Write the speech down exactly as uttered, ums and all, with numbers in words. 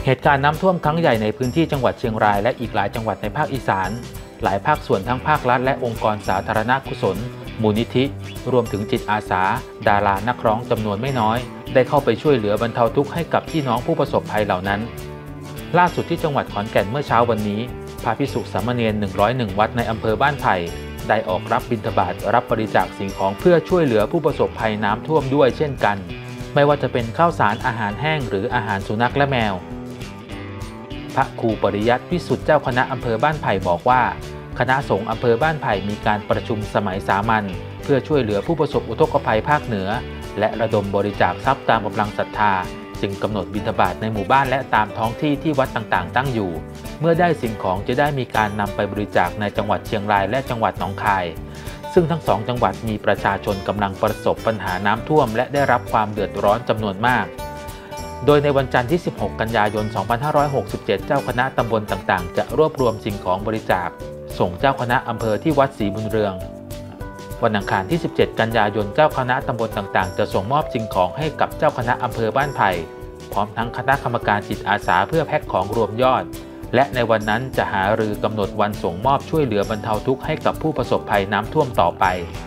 เหตุการณ์น้ำท่วมครั้งใหญ่ในพื้นที่จังหวัดเชียงรายและอีกหลายจังหวัดในภาคอีสานหลายภาคส่วนทั้งภาครัฐและองค์กรสาธารณกุศลมูลนิธิรวมถึงจิตอาสาดารานักร้องจำนวนไม่น้อยได้เข้าไปช่วยเหลือบรรเทาทุกข์ให้กับพี่น้องผู้ประสบภัยเหล่านั้นล่าสุดที่จังหวัดขอนแก่นเมื่อเช้าวันนี้พระภิกษุสามเณรหนึ่งร้อยเอ็ดวัดในอำเภอบ้านไผ่ได้ออกรับบิณฑบาตรับบริจาคสิ่งของเพื่อช่วยเหลือผู้ประสบภัยน้ำท่วมด้วยเช่นกันไม่ว่าจะเป็นข้าวสารอาหารแห้งหรืออาหารสุนัขและแมวพระครูปริยัติวิสุทธิเจ้าคณะอำเภอบ้านไผ่บอกว่าคณะสงฆ์อำเภอบ้านไผ่มีการประชุมสมัยสามัญเพื่อช่วยเหลือผู้ประสบอุทกภัยภาคเหนือและระดมบริจาคทรัพย์ตามกำลังศรัทธาจึงกำหนดบิณฑบาตในหมู่บ้านและตามท้องที่ที่วัดต่างๆตั้งอยู่เมื่อได้สิ่งของจะได้มีการนำไปบริจาคในจังหวัดเชียงรายและจังหวัดหนองคายซึ่งทั้งสองจังหวัดมีประชาชนกำลังประสบปัญหาน้ำท่วมและได้รับความเดือดร้อนจำนวนมากโดยในวันจันทร์ที่สิบหกกันยายนสองพันห้าร้อยหกสิบเจ็ดเจ้าคณะตำบลต่างๆจะรวบรวมสิ่งของบริจาคส่งเจ้าคณะอำเภอที่วัดศรีบุญเรืองวันอังคารที่สิบเจ็ดกันยายนเจ้าคณะตำบลต่างๆจะส่งมอบสิ่งของให้กับเจ้าคณะอำเภอบ้านไผ่พร้อมทั้งคณะกรรมการจิตอาสาเพื่อแพ็คของรวมยอดและในวันนั้นจะหารือกำหนดวันส่งมอบช่วยเหลือบรรเทาทุกข์ให้กับผู้ประสบภัยน้ำท่วมต่อไป